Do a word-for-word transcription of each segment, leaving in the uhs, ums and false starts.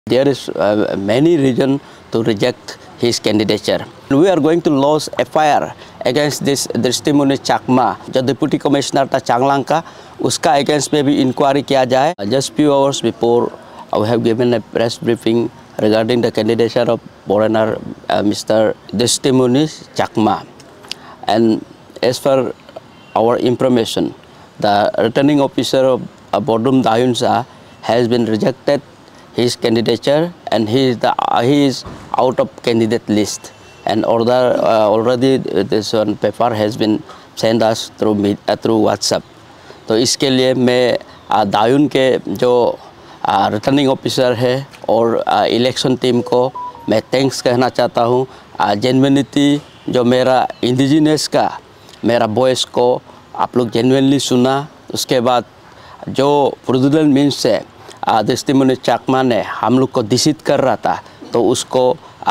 There is uh, many reason to reject his candidature. We are going to lodge F I R against this Dristimuni Chakma, जो deputy commissioner था चांगलांग का, उसका against में भी inquiry किया जाए. Just few hours before, I have given a press briefing regarding the candidature of foreigner uh, Mister Dristimuni Chakma, and as per our information, the returning officer of uh, Bodum Dayunsa has been rejected his candidature, and he is the uh, he is out of candidate list, and order uh, already this one paper has been sent us through me, uh, through WhatsApp. तो इसके लिए मैं uh, दायुन के जो returning uh, officer है और election uh, team को मैं थैंक्स कहना चाहता हूँ. जेन्युइनिटी uh, जो मेरा इंडिजिनस का मेरा वॉइस को आप लोग जेन्युइनली सुना, उसके बाद जो फ्रॉडुलेंट मीन्स से दृष्टिमुनि चाकमा ने हम लोग को दिसित कर रहा था, तो उसको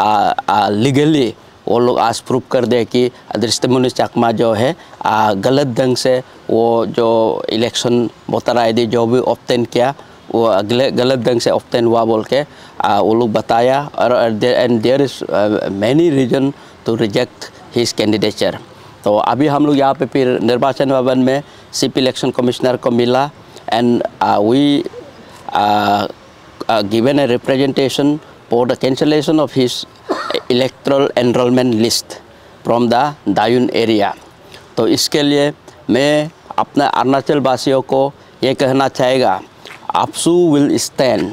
लीगली वो लोग आज प्रूव कर दे कि दृष्टिमुनि चाकमा जो है आ, गलत ढंग से वो जो इलेक्शन वोटर आईडी जो भी ऑब्टेन किया वो गलत ढंग से ऑब्टेन हुआ बोल के आ, वो लोग बताया. और and there is many reason to reject his candidature. तो अभी हम लोग यहाँ पे फिर निर्वाचन भवन में चीफ इलेक्शन कमिश्नर को मिला, and we Uh, uh, given a representation for the cancellation of his electoral enrollment list from the Dayun area. तो इसके लिए मैं अपने अरुणाचल वासियों को ये कहना चाहेगा, APSU will stand.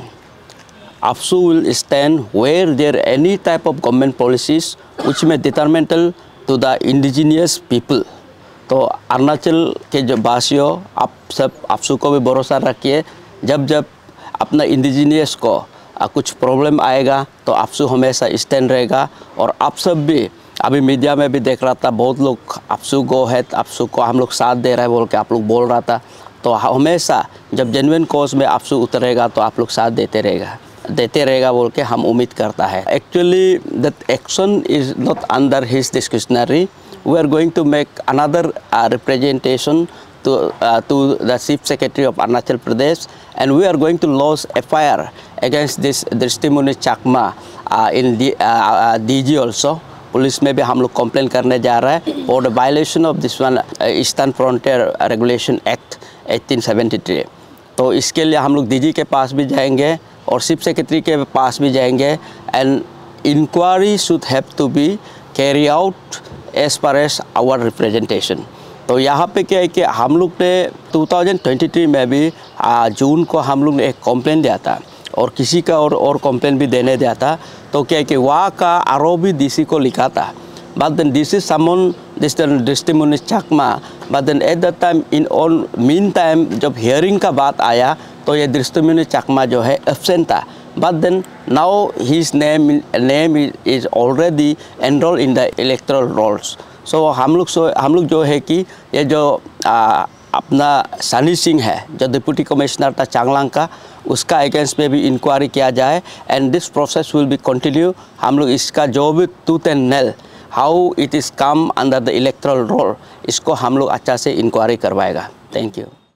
APSU will stand where there any type of government policies which may detrimental to the indigenous people. तो अरुणाचल के जो वासियों, आप सब APSU को भी भरोसा रखिए. जब जब अपना इंडिजिनियस को आ, कुछ प्रॉब्लम आएगा तो APSU हमेशा स्टैंड रहेगा. और आप सब भी अभी मीडिया में भी देख रहा था, बहुत लोग APSU गो है, APSU को हम लोग साथ दे रहे हैं बोल के आप लोग बोल रहा था. तो हमेशा जब जेन्युइन कॉज में APSU उतरेगा तो आप लोग साथ देते रहेगा देते रहेगा बोल के हम उम्मीद करता है. Actually that action is not under his discretionary. We are going to make another representation To, uh, to the Chief Secretary of Arunachal Pradesh, and we are going to lodge F I R against this Dristimuni Chakma uh, in the, uh, uh, D G also. Police में भी हम लोग complain करने जा रहे हैं for the violation of this one uh, Eastern Frontier Regulation Act eighteen seventy-three. तो इसके लिए हम लोग D G के पास भी जाएंगे और चीफ सेक्रेटरी के पास भी जाएंगे, and inquiry should have to be carry out as per as our representation. तो यहाँ पे क्या है कि हम लोग ने दो हज़ार तेईस में भी आ, जून को हम लोग ने एक कंप्लेन दिया था और किसी का और और कंप्लेन भी देने दिया था. तो क्या है कि वहाँ का आरोप भी डीसी को लिखा था, but then DC summon this Dristimuni Chakma, but then at the time in on mean time जब हियरिंग का बात आया तो ये दृष्टिमुनि चाकमा जो है एब्सेंट था. But then now his name name is already enrol in the electoral rolls. So so, हम लोग सो हम लोग जो है कि ये जो आ, अपना सनी सिंह है जो डिप्टी कमिश्नर था चांगलांग का, उसका अगेंस्ट में भी इंक्वायरी किया जाए, and this process will be continue. हम लोग इसका जो भी tooth and nail how it is come under the electoral roll, इसको हम लोग अच्छा से इंक्वायरी करवाएगा. Thank you.